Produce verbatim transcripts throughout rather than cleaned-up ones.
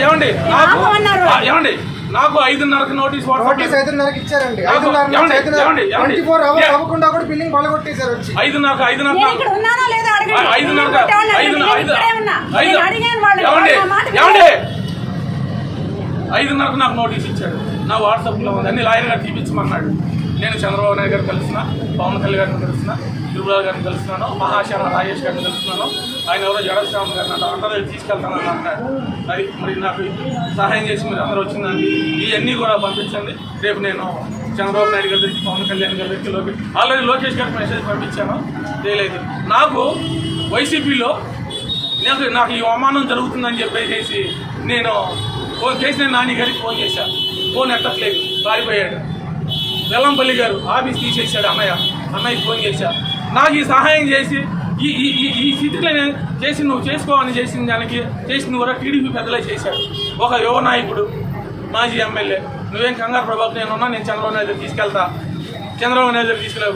ఏమండి నాకు ఏమండి నాకు ఐదున్నరకు నోటీస్ ఐదున్నరకు ఇచ్చారండి. ఐదున్నరకు ఐదున్నరకు ఐదున్నరకు ఐదున్నరకు నాకు నోటీస్ ఇచ్చాడు. నా వాట్సాప్లో ఉంది, అన్ని లాయర్ గారు తీపించమన్నాడు. నేను చంద్రబాబు నాయుడు గారు కలిసిన, పవన్ కళ్యాణ్ గారిని కలిసిన, తిరుమల గారిని కలుస్తున్నాను, మహాశాల రాజేష్ గారిని కలుస్తున్నాను. ఆయన ఎవరో జడశ్రావణ్ గారిని అంటే అందరూ తీసుకెళ్తానని అంటాడు. అది మరి నాకు సహాయం చేసి మీరు అందరూ వచ్చిందండి. ఇవన్నీ కూడా పంపించండి. రేపు నేను చంద్రబాబు నాయుడు గారి దగ్గరికి, పవన్ కళ్యాణ్ గారి దగ్గరికి, లోకేష్ ఆల్రెడీ లోకేష్ గారికి మెసేజ్ పంపించాను. తెలియదు నాకు వైసీపీలో నాకు నాకు ఈ అవమానం జరుగుతుందని చెప్పేసి నేను ఫోన్ చేసిన నాని గారికి ఫోన్ చేశాను. ఫోన్ ఎత్తట్లేదు, పారిపోయాడు. వెల్లంపల్లి గారు ఆఫీస్ తీసేశాడు. అన్నయ్య అన్నయ్యకి ఫోన్ చేశాను. నాకు ఈ సహాయం చేసి ఈ ఈ ఈ స్థితిలో నేను చేసి నువ్వు చేసుకోవాలని చేసిన దానికి చేసింది కూడా టీడీపీ పెద్దలే చేశాడు. ఒక యువ నాయకుడు, మాజీ ఎమ్మెల్యే, నువ్వేం కంగారు ప్రభాక్, నేను ఉన్నా, నేను చంద్రబాబు నాయుడు తీసుకెళ్తా, చంద్రబాబు నాయుడు గారు తీసుకెళ్ళావు,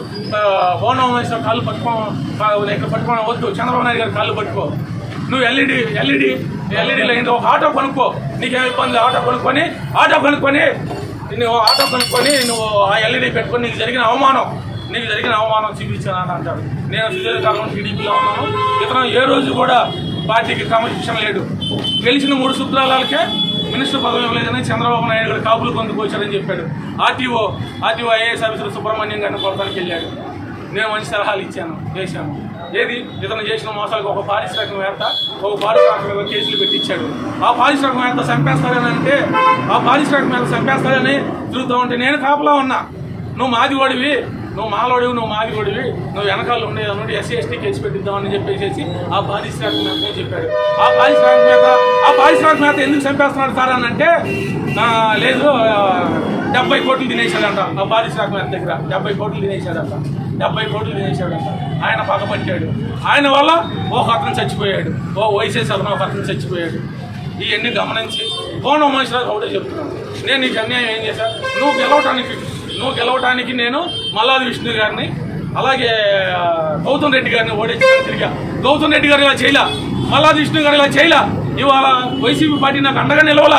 పవన్ కాళ్ళు పట్టుకో, ఇక్కడ పట్టుకోవడం వద్దు, చంద్రబాబు నాయుడు గారు కాళ్ళు పట్టుకో, నువ్వు ఎల్ఈడి ఎల్ఈడి ఎల్ఈడీలో ఏంటో ఒక ఆటో కొనుక్కో, నీకేమి ఇబ్బంది, ఆటో కొనుక్కొని ఆటో కొనుక్కొని నువ్వు ఆటో కొనుక్కొని నువ్వు ఆ ఎల్ఈడీ పెట్టుకొని నీకు జరిగిన అవమానం నీకు జరిగిన అవమానం చూపించానని అంటాడు. నేను సుదీర్ఘకాలం టీడీపీలో ఉన్నాను. ఇతను ఏ రోజు కూడా పార్టీకి క్రమశిక్షణ లేడు. గెలిచిన మూడు శుక్రాలకే మినిస్టర్ పదవి ఇవ్వలేదని చంద్రబాబు నాయుడు గారు కాపులు పొందుకొచ్చారని చెప్పాడు. RTO RTO IAS officer Subrahmanyam గారిని కొడతానికి వెళ్ళాడు. నేను మంచి సలహాలు ఇచ్చాను, చేశాను. ఏది ఇతను చేసిన మోసాలకు ఒక పారిశ్రామికవేత్త ఒక పారిశ్రామిక కేసులు పెట్టించాడు. ఆ పారిశ్రామికవేత్త చంపేస్తాడని అంటే ఆ పారిశ్రామికవేత్త చంపేస్తాడని తిరుగుతూ ఉంటే నేను కాపలా ఉన్నా. నువ్వు మాది ఓడివి, నువ్వు మాలోడివి, నువ్వు మాది ఓడివి, నువ్వు వెనకాల ఉండే నుండి ఎస్సీ ఎస్టీ కేసు పెట్టిద్దామని చెప్పేసి ఆ పారిశ్రామికవేత్త చెప్పాడు. ఆ పారిశ్రామికవేత్త ఆ పారిశ్రామికవేత్త ఎందుకు చంపేస్తున్నాడు సార్ అని అంటే లేదు డెబ్బై కోట్లు తినేశాడంట. ఆ పారిశ్రామికవేత్త దగ్గర డెబ్బై కోట్లు తినేశాడంట డెబ్బై కోట్లు తినేశాడంట ఆయన పగపట్టాడు. ఆయన వల్ల ఒక అతను చచ్చిపోయాడు, ఓ వైసీసీ అతను ఒక అతను చచ్చిపోయాడు. ఇవన్నీ గమనించి కోన మనుషులకు ఒకటే చెప్తున్నాను, నేను నీకు అన్యాయం ఏం చేశాను, నువ్వు గెలవటానికి నువ్వు గెలవటానికి నేను మల్లాది విష్ణు గారిని అలాగే గౌతమ్ రెడ్డి గారిని ఓడించాను. తిరిగా గౌతమ్ రెడ్డి గారు ఇలా చేయలా, మల్లాది విష్ణు గారు ఇలా చేయలా, ఇవాళ వైసీపీ పార్టీ నాకు అండగా నిలవలా.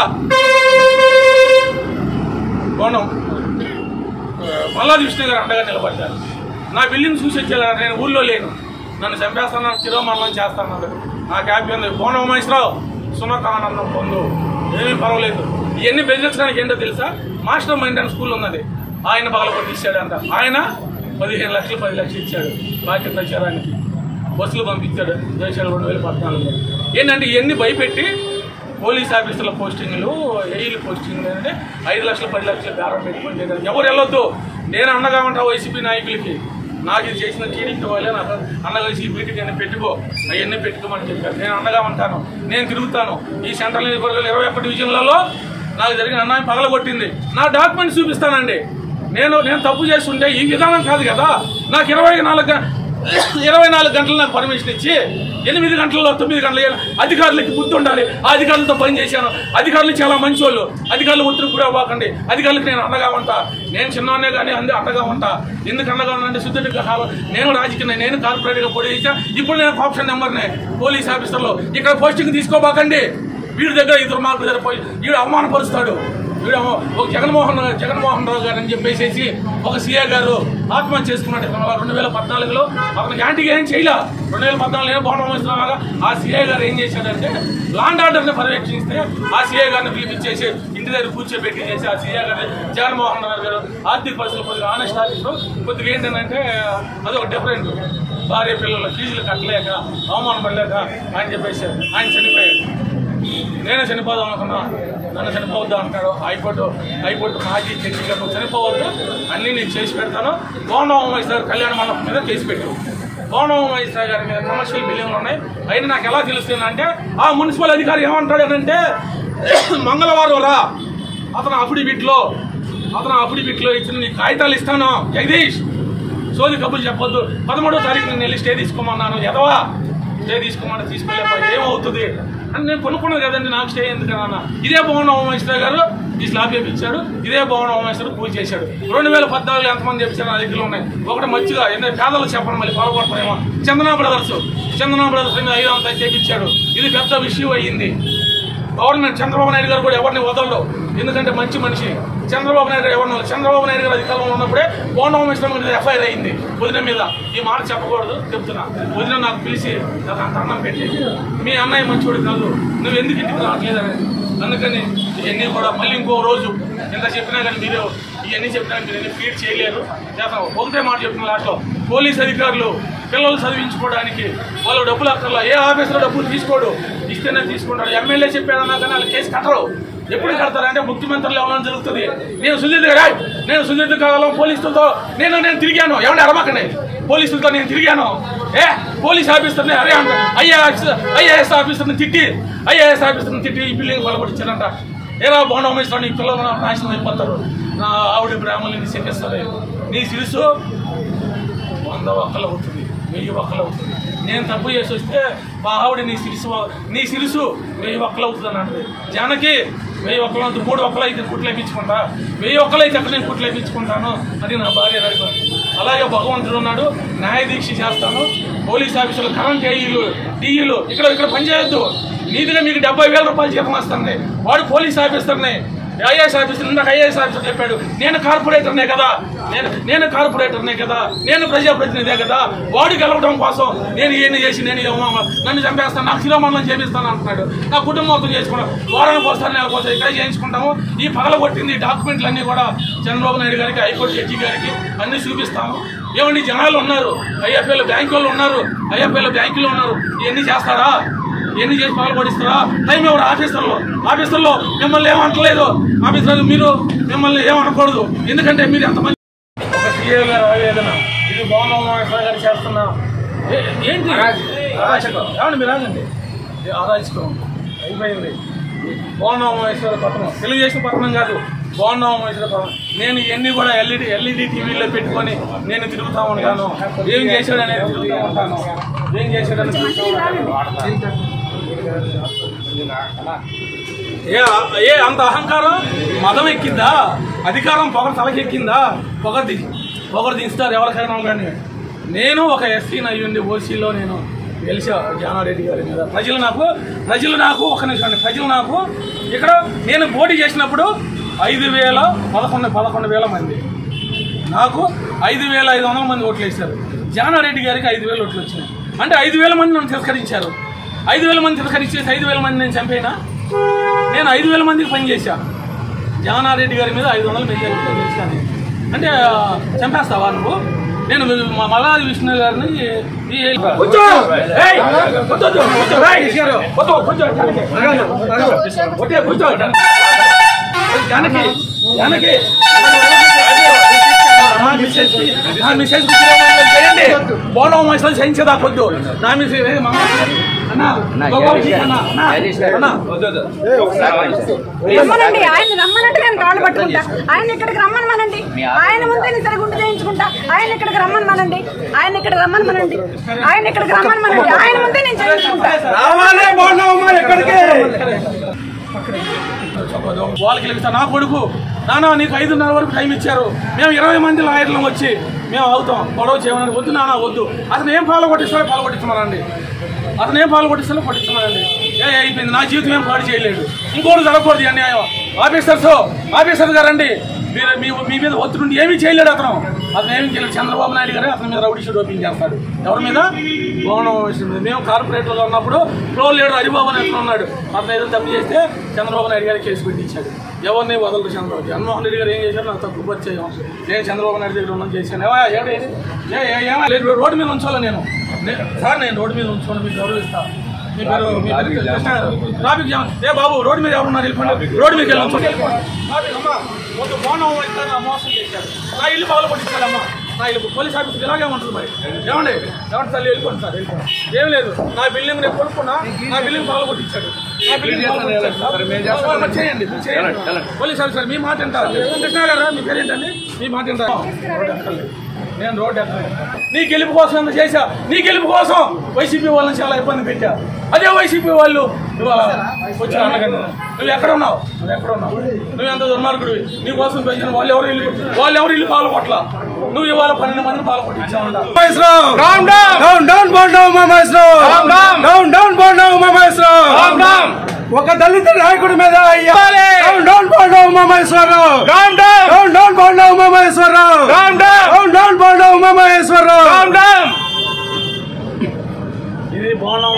కోణం మల్లాది విష్ణు గారు అండగా నిలబడ్డారు. నా బిల్డింగ్ చూసి వచ్చేలా నేను ఊళ్ళో లేను, నన్ను చంపేస్తాను, చిరోమరణం చేస్తాను. నా హ్యాపీ ఉంది. కోన ఉమేశ్వరరావు సునకానందం పొందు, ఏమీ పర్వాలేదు. ఇవన్నీ బెదిరించడానికి ఏంటో తెలుసా, మాస్టర్ మైండ్ అని స్కూల్ ఉన్నది, ఆయన పగల కొట్టిచ్చాడంట. ఆయన పదిహేను లక్షలు పది లక్షలు ఇచ్చాడు పార్టీ ప్రచారానికి, బస్సులు పంపించాడు దేశాలు రెండు వేల పద్నాలుగులో. ఏంటంటే ఇవన్నీ భయపెట్టి పోలీస్ ఆఫీసర్ల పోస్టింగ్లు, ఏఈలు పోస్టింగ్లు అంటే ఐదు లక్షలు పది లక్షలు బేరం పెట్టుకుంటే ఎవరు వెళ్ళొద్దు. నేను అండగా ఉంటా వైసీపీ నాయకులకి, నాకు ఇది చేసిన టీడీపీ వాళ్ళే నాకు అండగా ఈ మీటింగ్ అన్ని పెట్టుకో, అవన్నీ పెట్టుకోమని చెప్పారు. నేను అండగా ఉంటాను, నేను తిరుగుతాను. ఈ సెంట్రల్ నియోజకవర్గాలు ఇరవై ఒక్క డివిజన్లలో నాకు జరిగిన అన్యాయం పగలగొట్టింది. నా డాక్యుమెంట్స్ చూపిస్తానండి. నేను నేను తప్పు చేస్తుంటే ఈ విధానం కాదు కదా. నాకు ఇరవై నాలుగు ఇరవై నాలుగు గంటలు నాకు పర్మిషన్ ఇచ్చి ఎనిమిది గంటల్లో తొమ్మిది గంటల అధికారులకి బుద్ధి ఉండాలి. ఆ అధికారులతో పని చేశాను. అధికారులు చాలా మంచి వాళ్ళు, అధికారులు ఒత్తిడి కూడా అవ్వకండి. అధికారులకు నేను అండగా ఉంటా. నేను చిన్నవానే కానీ అందు అండగా ఉంటా. ఎందుకు అండగా ఉన్నానంటే శుద్ధుడిగా నేను రాజకీయ నేను కార్పొరేట్గా పోటీ చేశా. ఇప్పుడు నేను ఆప్షన్ నెంబర్నే పోలీస్ ఆఫీసర్లో. ఇక్కడ పోస్టింగ్ తీసుకోబాకండి. వీడి దగ్గర ఇద్దరు మార్కుల దగ్గర పోయి వీడు అవమానపరుస్తాడు. వీడు ఒక జగన్మోహన్ జగన్మోహన్ రావు గారు అని చెప్పేసి ఒక సీఏ గారు ఆత్మహత్య చేసుకున్నాడు రెండు వేల పద్నాలుగులో. అతనికి యాంటీగా ఏం చేయలే. రెండు వేల పద్నాలుగులో భవనం వేస్తున్నాగా ఆ సీఏ గారు ఏం చేశాడంటే లాండ్ ఆర్డర్ని పర్యవేక్షిస్తే ఆ సీఏ గారిని పిలిపించేసి ఇంటి దగ్గర కూర్చోబెట్టి చేసి ఆ సీఏ గారిని జగన్మోహన్ రావు గారు ఆర్థిక పరిస్థితులు కొద్దిగా ఆనెస్ట్ ఆఫీసర్ కొద్దిగా ఏంటంటే అదొక డిఫరెంట్. భార్య పిల్లలు ఫీజులు కట్టలేక అవమానం పడలేక ఆయన చెప్పేసి ఆయన చనిపోయాడు. నేను చనిపోదాం అనుకున్నా, నన్ను చనిపోవద్దాం అంటాడు హైకోర్టు. హైకోర్టు మాజీ జడ్జిగా నువ్వు చనిపోవద్దు, అన్నీ నేను చేసి పెడతాను. కోన ఉమేశ్వర కళ్యాణ మండపం మీద కేసు పెట్టు. కోన ఉమేశ్వర గారి మీద కమర్షియల్ బిల్డింగ్లు ఉన్నాయి. అయినా నాకు ఎలా తెలుస్తుందంటే ఆ మున్సిపల్ అధికారి ఏమంటాడనంటే మంగళవారం రా, అతను అఫిడవిట్లో అతను అఫిడవిట్లో ఇచ్చిన నీ కాగితాలు ఇస్తాను జగదీష్, సోది కబులు చెప్పొద్దు. పదమూడో తారీఖు నేను వెళ్ళి స్టే తీసుకోమన్నాను. ఎదవా స్టే తీసుకోమని తీసుకెళ్ళిపోయి ఏమవుతుంది అని నేను కొనుక్కున్నది కదండి. నాకు స్టే ఎందుకన్నా. ఇదే భవన ఉమేశ్వర గారు ఈ స్లాబ్ చేయించాడు, ఇదే భవన ఉమేశ్వర పూజ చేశాడు. రెండు వేల పద్నాలుగులో ఎంతమంది చెప్పారు నా దగ్గర ఉన్నాయి. ఒకటి మంచిగా ఎన్నో పేదలు చెప్పండి, మళ్ళీ పొరపడతామేమో. చందనా బ్రదర్స్ చందనా బ్రదర్స్ ఐదు వందలు చేయించాడు. ఇది పెద్ద విషయం అయ్యింది. గవర్నమెంట్ చంద్రబాబు నాయుడు గారు కూడా ఎవరిని వదలడు, ఎందుకంటే మంచి మనిషి. చంద్రబాబు నాయుడు గారు ఎవరిని చంద్రబాబు నాయుడు గారు అధికారంలో ఉన్నప్పుడే బోండా ఉమేశ్వరం మీద ఎఫ్ఐఆర్ అయింది. వదిన మీద ఈ మాట చెప్పకూడదు చెప్తున్నా. వదిన నాకు పిలిచి నాకు అంత అన్నం పెట్టి మీ అన్నయ్య మంచివాడు కాదు, నువ్వు ఎందుకు ఇంటికి రావట్లేదని. అందుకని ఇవన్నీ కూడా మళ్ళీ ఇంకో రోజు ఎంత చెప్పినా కానీ మీరు ఇవన్నీ చెప్పినా మీరు ఎన్ని ఫీడ్ చేయలేరు. చేస్తాం ఒకటే మాట చెప్తున్నా లాస్ట్లో, పోలీస్ అధికారులు పిల్లలు చదివించుకోవడానికి వాళ్ళు డబ్బులు అక్కర్లా, ఏ ఆఫీసులో డబ్బులు తీసుకోడు, ఇస్తేనే తీసుకుంటాడు. ఎమ్మెల్యే చెప్పాడన్నా కానీ వాళ్ళు కేసు కట్టరు. ఎప్పుడు కడతారంటే ముఖ్యమంత్రులు ఏమైనా జరుగుతుంది. నేను సుజిత్ గారు నేను సుజిత్ కాలం పోలీసులతో నేను నేను తిరిగాను, ఎవరి అరవకనే పోలీసులతో నేను తిరిగాను. ఏ పోలీస్ ఆఫీసర్ని అరే అంట ఐఏఎస్ ఐఏఎస్ ఆఫీసర్ని తిట్టి ఐఏఎస్ ఆఫీసర్ని తిట్టి ఈ బిల్డింగ్ పలకొట్టించారంట. ఏరా బోండా ఉమేశ్వరం నీ పిల్లలు నాశనం అయిపోతారు, నా ఆవిడ బ్రాహ్మణుని చెప్పేస్తారు. నీ సిరుసు వంద ఒక్కలు అవుతుంది, వెయ్యి ఒక్కలు అవుతుంది. నేను తప్పు చేసి వస్తే మా ఆవిడ నీ సిరుసు నీ సిరుసు వెయ్యి ఒక్కలు అవుతుంది అన్నది. జానకి వెయ్యి ఒక్కలు అవుతుంది, మూడు ఒక్కలు అయితే కుట్లు వేయించుకుంటా, వెయ్యి ఒక్కలు అయితే అక్కడ నేను కుట్లు వేయించుకుంటాను అని నా భార్య అడిగాను. అలాగే భగవంతుడు ఉన్నాడు, న్యాయ దీక్ష చేస్తాను. పోలీస్ ఆఫీసులు కరెంట్ ఏఈలు డిఈలు ఇక్కడ ఇక్కడ పనిచేయొద్దు. నీతిగా మీకు డెబ్బై వేల రూపాయలు జీతం వస్తుంది. వాడు పోలీస్ ఆఫీసర్ని ఐఏఎస్ ఆఫీసర్ ఇందాక ఐఏఎస్ ఆఫీసర్ చెప్పాడు, నేను కార్పొరేటర్నే కదా నేను నేను కార్పొరేటర్నే కదా నేను ప్రజాప్రతినిధే కదా. వాడు గెలవడం కోసం నేను ఏమి చేసి నేను నన్ను చంపేస్తాను, నాకు శిరోమండలం చేపిస్తాను అంటున్నాడు. నా కుటుంబం మొత్తం చేసుకున్నాం, వారానికి వస్తారు నెలకు వస్తారు, ఇక్కడే చేయించుకుంటాము. ఈ పగల కొట్టింది డాక్యుమెంట్లు అన్నీ కూడా చంద్రబాబు నాయుడు గారికి హైకోర్టు జడ్జి గారికి అన్నీ చూపిస్తాము. ఏమండి జనాలు ఉన్నారు, ఐఎఫ్ఏలో బ్యాంకు వాళ్ళు ఉన్నారు, ఐఎఫ్ఏలో బ్యాంకులు ఉన్నారు, ఇవన్నీ చేస్తారా? ఎన్ని చేసి పాల్పడిస్తారా? టైం ఎవరు ఆఫీసర్లో ఆఫీసర్లో మిమ్మల్ని ఏమంటలేదు. ఆఫీసర్ మీరు మిమ్మల్ని ఏమనకూడదు, ఎందుకంటే మీరు ఎంతమంది ఒక సీఏ గారు ఆవేదన ఇది బోండా ఉమేశ్వరం గారు చేస్తున్నా ఏంటి అరాచకం. ఏమండి మీరు ఆగండి, అరాచకం అయిపోయింది. బోండా ఉమేశ్వర పట్టణం తెలుగుదేశం పట్టణం కాదు, బోండా ఉమేశ్వర పట్టణం. నేను ఇవన్నీ కూడా ఎల్ఈడి ఎల్ఈడి టీవీలో పెట్టుకొని నేను తిరుగుతూ ఉంటాను. ఏం చేశాడనేది తిరుగుతూ ఉంటాను, ఏం చేశాడని ఏ ఏ అంత అహంకారం మదం ఎక్కిందా? అధికారం పొగ తలకెక్కిందా? పొగది పొగరు దించుతారు ఎవరికైనా కానీ. నేను ఒక ఎస్సీని అయ్యుండి ఓసీలో నేను గెలిచా జానారెడ్డి గారి మీద. ప్రజలు నాకు ప్రజలు నాకు ఒక నిమిషం ప్రజలు నాకు ఇక్కడ నేను పోటీ చేసినప్పుడు ఐదు వేల పదకొండు పదకొండు వేల మంది నాకు ఐదు వేల ఐదు వందల మంది ఓట్లు వేశారు. జానారెడ్డి గారికి ఐదు వేల ఓట్లు వచ్చినాయి. అంటే ఐదు వేల మంది నన్ను తిరస్కరించారు. ఐదు వేల మంది తిరస్కరించేసి ఐదు వేల మంది నేను చంపేనా? నేను ఐదు వేల మందికి పనిచేశా. జానారెడ్డి గారి మీద ఐదు వందల మెజారిటీలో గెలిచాను. అంటే చంపేస్తావా నువ్వు? నేను మల్లాది విష్ణు గారిని జానకి జానకి నా మిసేజ్ చేయండి. బోండా ఉమేశ్వరం సహించేదా పొద్దు నా మిసేజ్ రమ్మనండి, ఆయన రమ్మనంటే నేను కాళ్ళు పట్టుకుంటా. ఆయన ఇక్కడికి రమ్మనమనండి, ఆయన ముందే నేను సరే గుండు చేయించుకుంటా. ఆయన ఇక్కడికి రమ్మనమనండి, ఆయన ఇక్కడ రమ్మనమనండి, ఆయన ఇక్కడికి రమ్మనమనండి, ఆయన ముందే నేను చేయించుకుంటా. వాళ్ళకి వెళ్తా నా కొడుకు నానా నీకు ఐదున్నర వరకు టైం ఇచ్చారు, మేము ఇరవై మంది లాయర్లం వచ్చి మేము అవుతాం గొడవ చేయమని. వద్దు నానా వద్దు, అతను ఏం పాలు కొట్టిస్తారో పాలు కొట్టిస్తున్నారండి, అతను ఏం పాలు కొట్టిస్తారో కొట్టిస్తున్నారండి. ఏ అయిపోయింది, నా జీవితం ఏం పాడు చేయలేదు. ఇంకోటి జరగకూడదు అన్యాయం. ఆఫీసర్స్ ఆఫీసర్ గారండి మీరు మీ మీ మీద ఒత్తిడి ఏమీ చేయలేడు అతను. అతను ఏమి చేయలేదు. చంద్రబాబు నాయుడు గారే అతని మీద రౌడీ షీట్ ఓపెన్ చేస్తాడు. ఎవరి మీద? బోండా ఉమేశ్వరం మీద. మేము కార్పొరేటర్లో ఉన్నప్పుడు ప్రో లీడర్ హరిబాబు అని అతను ఉన్నాడు. అతను ఏదో తప్పు చేస్తే చంద్రబాబు నాయుడు గారికి కేసు పెట్టించాడు. ఎవరిని వదలరు చంద్రబాబు. జగన్మోహన్ రెడ్డి గారు ఏం చేశారు? నాకు తక్కువ పరిచయం. నేను చంద్రబాబు నాయుడు దగ్గర ఉన్నాను చేశాను. ఏమో లేదు, రోడ్డు మీద ఉంచాలి నేను సార్, నేను రోడ్డు మీద ఉంచుకోండి, మీకు గౌరవిస్తాను. మీ పేరు మీ పేరు ట్రాఫిక్ జామ్. ఏ బాబు రోడ్డు మీద ఎవరున్నారు? వెళ్ళిపోండి, రోడ్డు మీద వెళ్ళి ఒక బోండా ఉమేశ్వరం మోసం చేశారు. నా ఇల్లు పగల కొట్టించాలమ్మా, నా ఇల్లు పోలీస్ ఆఫీస్కి ఇలాగే ఉంటుంది. మరి ఏమండి ఏమంటే సార్ వెళ్ళిపోండి సార్, వెళ్ళిపోండి. ఏం లేదు, నా బిల్డింగ్ నేను కొనుక్కున్నా, నా బిల్డింగ్ పగల కొట్టించాడు. నా బిల్డింగ్ చేయండి చేయండి పోలీస్ ఆఫీసర్. మీ మాట వింటారు కృష్ణ గారా? మీ పేరు ఏంటండి? మీ మాట వింటారు. నేను రోడ్డు ఎక్కలేదు. నీ గెలుపు కోసం ఎంత చేశా, నీ గెలుపు కోసం వైసీపీ వాళ్ళని చాలా ఇబ్బంది పెట్టా. అదే వైసీపీ వాళ్ళు వచ్చిన అన్నగండి. నువ్వు ఎక్కడ ఉన్నావు? నువ్వు ఎక్కడ ఉన్నావు? నువ్వు ఎంత దుర్మార్గుడివి. నీ కోసం పెంచిన వాళ్ళు ఎవరు ఇల్లు వాళ్ళు ఎవరు ఇల్లు పాలు కొట్ల. నువ్వు ఇవాళ పన్నెండు మందిని పాలు కొట్టించావు. ఒక దళిత నాయకుడి మీద down Bonda Umamaheswararao, down down Bonda Umamaheswararao, down down Bonda Umamaheswararao. ఇది బోండా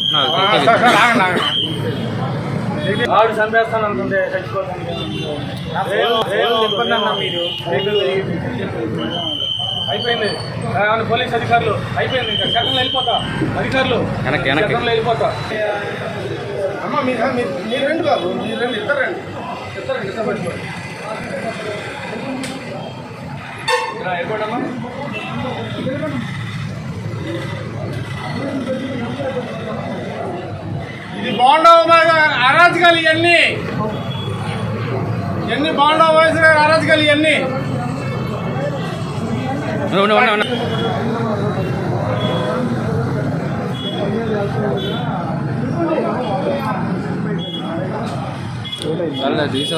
ఆవిడ చంపేస్తాను అనుకుంటే అయిపోయింది. పోలీస్ అధికారులు అయిపోయింది. ఇంకా సెకండ్లో వెళ్ళిపోతా అధికారులు సెకండ్లో వెళ్ళిపోతా. అమ్మా మీరు మీరు రండి బాబు, మీరు రండి, ఇద్దరు రండి, ఇద్దరు రండి, ఇద్దరు పట్టుకోండి. వెళ్ళిపోడమ్మా. ఇది బోండా అరాజకాలు ఇవన్నీ ఇవన్నీ బోండా వయసు అరాజకాలు ఇవన్నీ.